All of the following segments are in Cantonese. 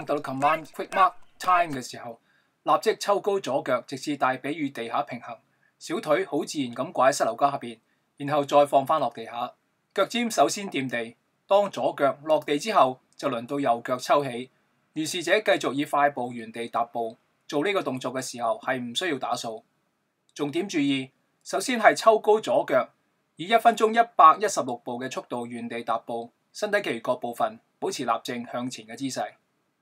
到 command quick mark time 嘅時候，立即抽高左腳，直至大髀與地下平衡，小腿好自然咁掛喺膝頭哥下邊，然後再放翻落地下，腳尖首先掂地。當左腳落地之後，就輪到右腳抽起。如是者繼續以快步原地踏步。做呢個動作嘅時候係唔需要打數。重點注意，首先係抽高左腳，以1分鐘116步嘅速度原地踏步，身體其餘各部分保持立正向前嘅姿勢。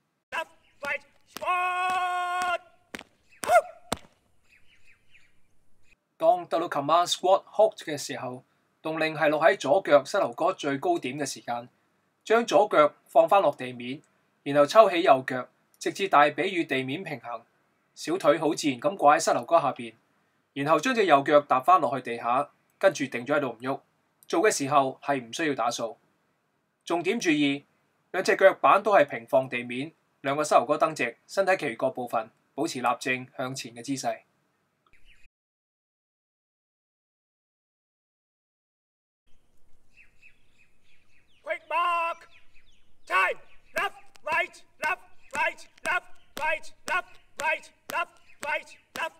當到 command squat halt 嘅時候，動令係落喺左腳膝頭哥最高點嘅時間，將左腳放翻落地面，然後抽起右腳，直至大髀與地面平衡，小腿好自然咁掛喺膝頭哥下邊，然後將隻右腳踏翻落去地下，跟住定咗喺度唔喐。做嘅時候係唔需要打數。重點注意，兩隻腳板都係平放地面，兩個膝頭哥蹬直，身體其餘各部分保持立正向前嘅姿勢。 Quick mark! Time! Left, right, left, right, left, right, left, right, left, right, left.